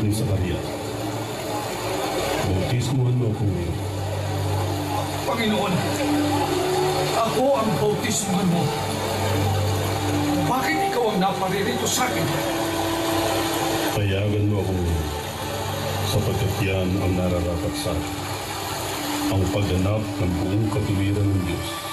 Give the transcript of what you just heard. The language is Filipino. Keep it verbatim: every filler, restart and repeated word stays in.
ni Sakaria. Bautismuhan mo ako ngayon. Panginoon, ako ang bautismuhan mo. Bakit ikaw ang naparirito sa akin? Payagan mo ako ngayon, sapagkat yan ang nararapat sa akin. Ang pagganap ng buong katuwiran ng Diyos.